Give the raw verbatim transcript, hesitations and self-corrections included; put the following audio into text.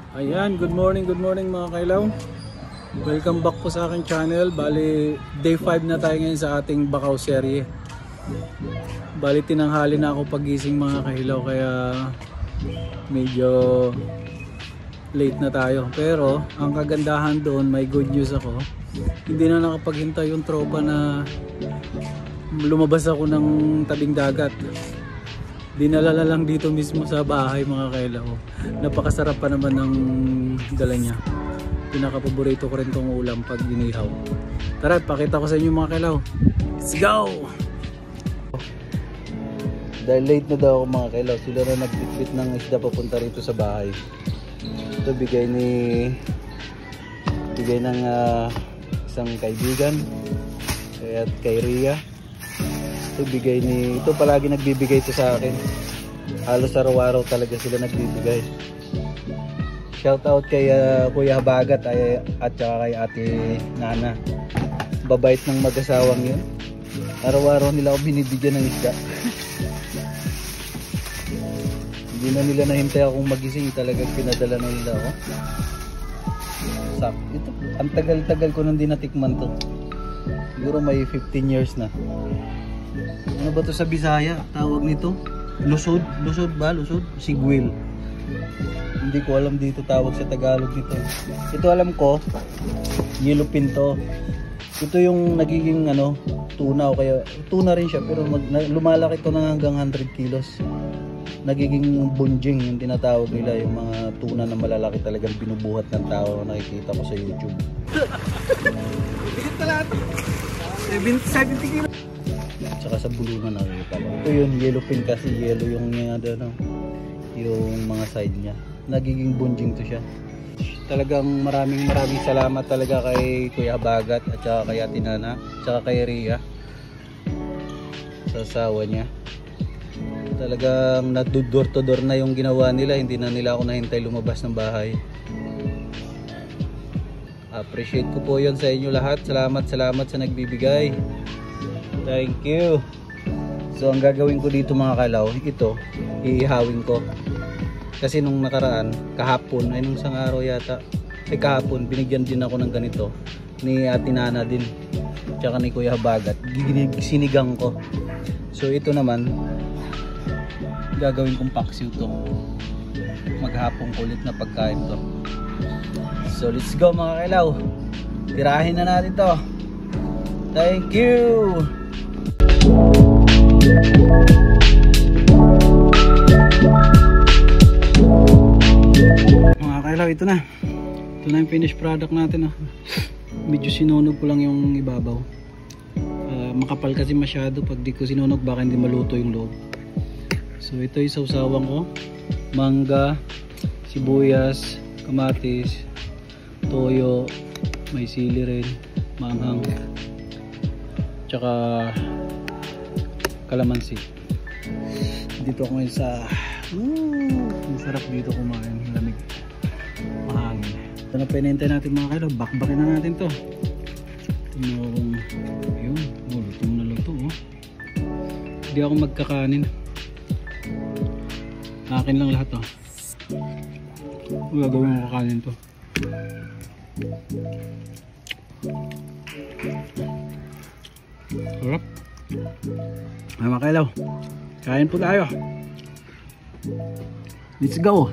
Ayan, good morning, good morning mga kailaw. Welcome back po sa aking channel. Bali, day five na tayo ngayon sa ating Bakaw serye. Bali, tinanghali na ako pagising mga kailaw, kaya medyo late na tayo. Pero, ang kagandahan doon, may good news ako. Hindi na nakapaghintay yung tropa na lumabas ako ng tabing dagat. Dinala na lang dito mismo sa bahay mga kailaw. Napakasarap pa naman ng dala niya. Pinaka-paborito ko rin tong ulam pag ginihaw. Tara, pakita ko sa inyo mga kailaw. Let's go! Dahil late na daw ako mga kailaw, sila na nagbitbit ng isda papunta rito sa bahay. Ito bigay ni bigay ng uh, isang kaibigan at kay Ria. Ito bigay ni ito palagi nagbibigay ito sa akin. Halos araw-araw talaga sila nagbibigay. Shout out kay uh, Kuya Bagat ay, at saka kay Ate Nana. Babait ng mag-asawang yun. Araw-araw nila ako binibigyan ng isda. Hindi na nila nahintay akong magising, talagang pinadala na nila ako. Sak, ito, ang tagal-tagal ko nang di natikman to. Siguro may fifteen years na. Ano ba to sa Bisaya? Tawag nito? Lusod? Lusod ba? Lusod? Sigwil. Hindi ko alam dito tawag sa Tagalog nito. Ito alam ko, yellowfin to. Ito yung nagiging ano, tuna o kaya tuna rin siya pero mag, na, lumalaki to ng hanggang one hundred kilos. Nagiging bunjing yung tinatawag nila, yung mga tuna na malalaki talagang binubuhat ng tao na nakikita ko sa YouTube. Bigat pala ito. seventy kilos. Saka sa bulungan nakikita ko. Ito yung yellowfin kasi yellow yung ano, yung mga side niya. Nagiging bunjing to siya. Talagang maraming maraming salamat talaga kay Kuya Bagat at saka kay Ate Nana at saka kay Ria sa asawa niya. Talagang nadudor to door na yung ginawa nila, hindi na nila ako nahintay lumabas ng bahay. Appreciate ko po yon sa inyo lahat. Salamat salamat sa nagbibigay. Thank you. So ang gagawin ko dito mga kalaw, ito iihawin ko. Kasi nung nakaraan, kahapon, ay nung isang araw yata, ay kahapon, binigyan din ako ng ganito ni Ate Nana din, tsaka ni Kuya Bagat. Sinigang ko. So ito naman, gagawin kong paksiw to. Maghapong kulit na pagkain to. So let's go mga kailaw. Tirahin na natin to. Thank you. Mga kailaw, ito na. Ito na yung finished product natin. Oh. Medyo sinunog ko lang yung ibabaw. Uh, makapal kasi masyado. Pag di ko sinunog baka hindi maluto yung loob. So ito yung sausawan ko. Mangga, sibuyas, kamatis, toyo, may sili rin, manghang, tsaka kalamansi. Dito ako ngayon sa uh, ang sarap dito kumain, lamig, mahangin. Ito na pinintay natin mga kailaw, bakbakin na natin to. Tingnan ko kung yun, oh, lutong na luto oh. Hindi ako magkakanin, akin lang lahat oh. Gagawin ko kakanin to. Sarap. Ay mga kailaw, kain po tayo. Let's go.